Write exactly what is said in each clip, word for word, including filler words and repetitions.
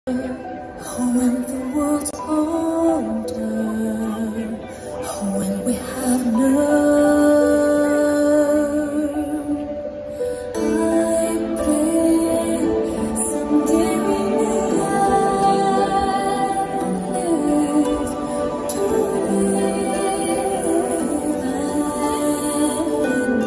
When the world's older, when we have learned, I pray someday we may live to live and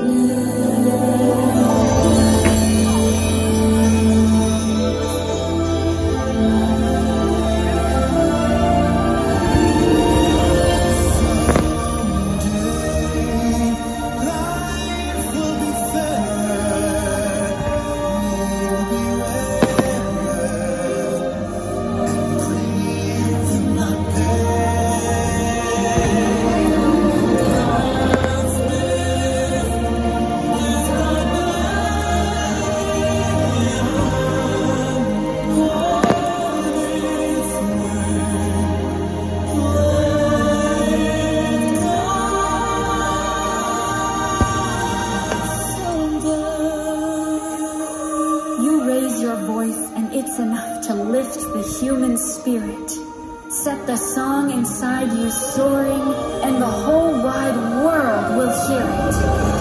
your voice, and it's enough to lift the human spirit. Set the song inside you soaring, and the whole wide world will hear it.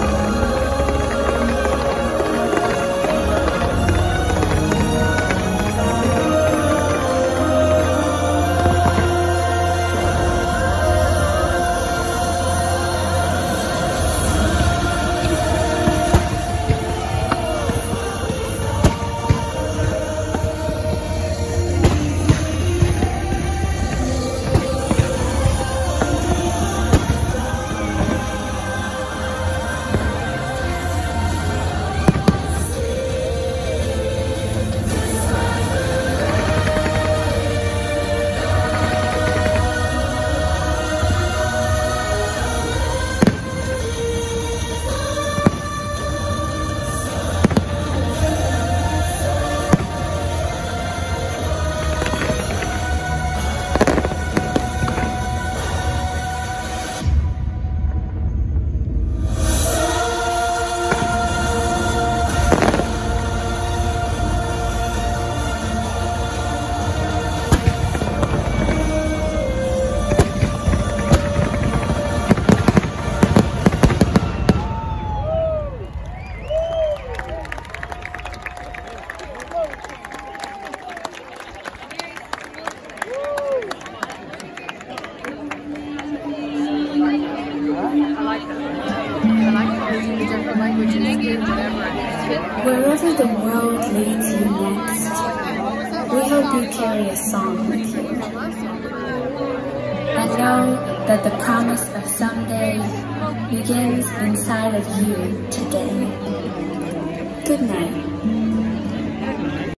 Wherever the world leads you next, we hope you carry a song with you. And know that the promise of someday begins inside of you today. Good night.